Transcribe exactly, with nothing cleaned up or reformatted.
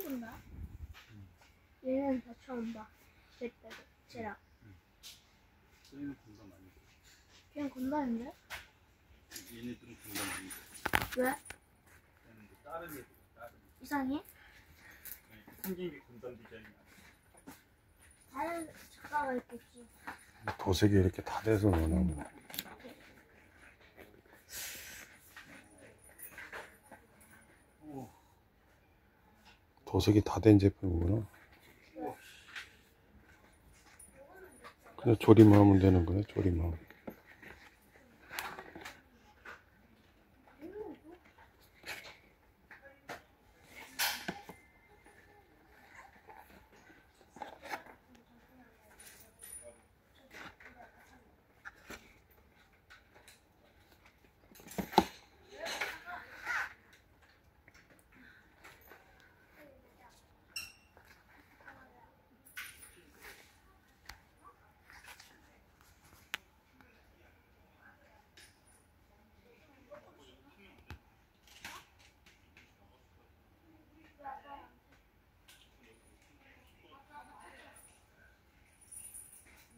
본다. 얘는 다 처음 봐. 됐다, 쟤랑. 쟤는 공감 아니고. 그냥 건다는데? 얘네들은 공감 아니고. 왜? 얘는 다른 애들, 다른 애들. 이상해? 생긴 게 공감 디자인이 아니야. 다른 작가가 있겠지. 도색이 이렇게 다 돼서 노나 뭐. 도색이 다 된 제품이구나. 그냥 조립만 하면 되는 거네, 조립만.